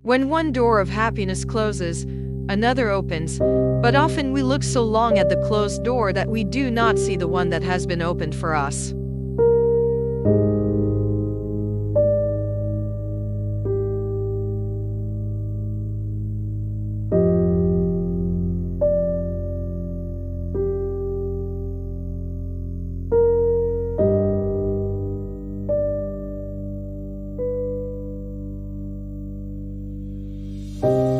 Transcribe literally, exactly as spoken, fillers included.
When one door of happiness closes, another opens, but often we look so long at the closed door that we do not see the one that has been opened for us. you